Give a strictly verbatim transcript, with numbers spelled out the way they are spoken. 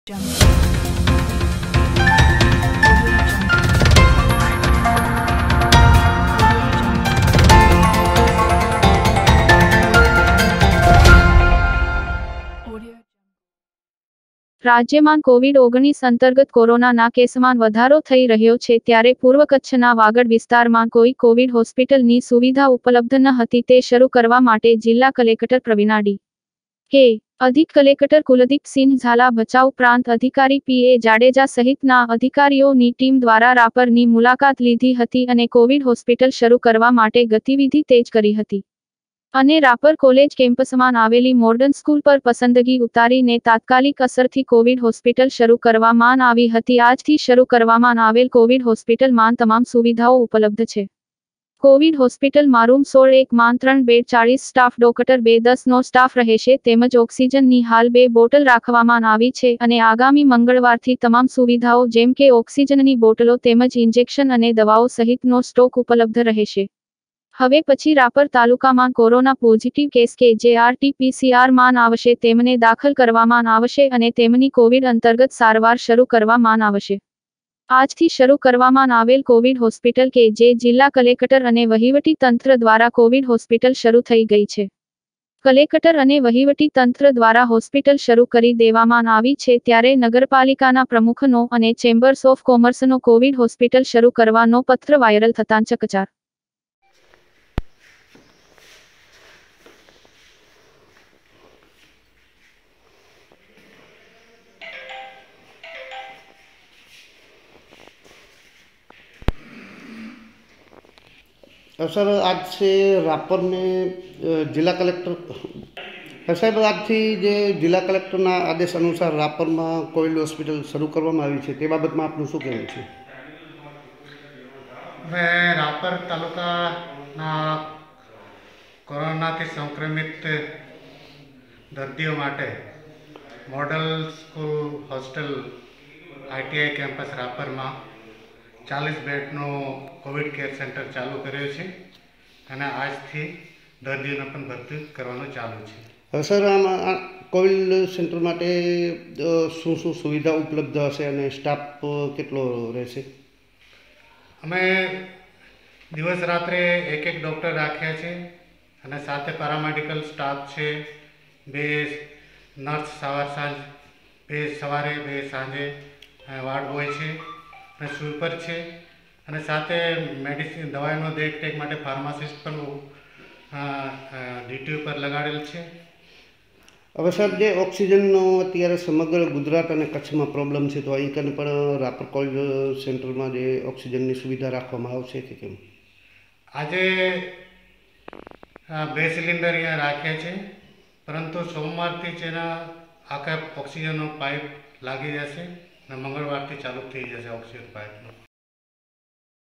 રાજ્યમાં કોવિડ ઓગણીસ અંતર્ગત કોરોનાના કેસમાં વધારો થઈ રહ્યો છે ત્યારે પૂર્વ કચ્છના વાગડ વિસ્તારમાં કોઈ કોવિડ હોસ્પિટલની સુવિધા ઉપલબ્ધ ન હતી તે શરૂ કરવા માટે જિલ્લા કલેક્ટર પ્રવીણા ડી કે અધિક કલેક્ટર કુલદીપસિંહ ઝાલા ભચાઉ પ્રાંત અધિકારી પી એ જાડેજા સહિતના અધિકારીઓની ટીમ દ્વારા રાપરની મુલાકાત લીધી હતી અને કોવિડ હોસ્પિટલ શરૂ કરવા માટે ગતિવિધિ તેજ કરી હતી અને રાપર કોલેજ કેમ્પસમાં આવેલી મોડર્ન સ્કૂલ પર પસંદગી ઉતારીને તાત્કાલિક અસરથી કોવિડ હોસ્પિટલ શરૂ કરવામાં આવી હતી આજથી શરૂ કરવામાં આવેલ કોવિડ હોસ્પિટલમાં તમામ સુવિધાઓ ઉપલબ્ધ છે કોવિડ હોસ્પિટલમાં રૂમ સોળ એક માં ત્રણ બેડ ચાળીસ સ્ટાફ ડોક્ટર બે દસ નો સ્ટાફ રહેશે તેમજ ઓક્સિજનની હાલ બે બોટલ રાખવામાં આવી છે અને આગામી મંગળવારથી તમામ સુવિધાઓ જેમ કે ઓક્સિજનની બોટલો તેમજ ઇન્જેક્શન અને દવાઓ સહિતનો સ્ટોક ઉપલબ્ધ રહેશે હવે પછી રાપર તાલુકામાં કોરોના પોઝિટિવ કેસ કે જે R T P C R માં આવશે તેમને દાખલ કરવામાં આવશે અને તેમની કોવિડ અંતર્ગત સારવાર શરૂ કરવામાં આવશે આજથી શરૂ કરવામાં આવેલ કોવિડ હોસ્પિટલ કે જે જિલ્લા કલેક્ટર અને વહીવટી તંત્ર દ્વારા કોવિડ હોસ્પિટલ શરૂ થઈ ગઈ છે કલેક્ટર અને વહીવટી તંત્ર દ્વારા હોસ્પિટલ શરૂ કરી દેવામાં આવી છે ત્યારે નગરપાલિકાના પ્રમુખનો અને ચેમ્બર્સ ઓફ કોમર્સનો કોવિડ હોસ્પિટલ શરૂ કરવાનો પત્ર વાયરલ થતાં ચકચાર सर आज से रापर में जिला कलेक्टर साहब आज थी जे जिला कलेक्टर आदेश अनुसार रापर में कोविड हॉस्पिटल शुरू करवामां आवी छे ते बाबत में आपनुं शुं कहेवुं छे? मैं रापर तालुका कोरोना थी संक्रमित दर्दियों माटे model school hostel I T I campus Rapar में चालीस बेडनो कोविड केर सेंटर चालू कर्यो छे अने आजथी दर्दीओने पण भर्ती करवानुं चालू छे। सर आमां कोविड सेंटर माटे शुं शुं सुविधा उपलब्ध हशे अने स्टाफ केटलो रहेशे? अमे दिवस रात्रे एक एक डॉक्टर राख्या छे अने साथे पेरामेडिकल स्टाफ छे बे नर्स सवार सांज बे सवारे बे सांजे वार्ड बॉय छे स्वीपर है और साथ मेडिसिन दवाईनो देखरेख माटे फार्मासिस्ट पण ड्यूटी पर लगाड़ेल है। હવે સાહેબ જે ઓક્સિજનનો અત્યારે સમગ્ર ગુજરાત અને કચ્છમાં પ્રોબ્લેમ છે તો અહીં કને પણ રાપર કોવિડ સેન્ટરમાં જે ઓક્સિજનની સુવિધા રાખવામાં આવશે કે કેમ? આજે બે સિલિન્ડર અહીંયા રાખ્યા છે પરંતુ સોમવારથી જ એના આખા ઓક્સિજનનો પાઇપ લાગી જશે અને મંગળવારથી ચાલુ થઈ જશે ઓક્સિજન પાઇપનો।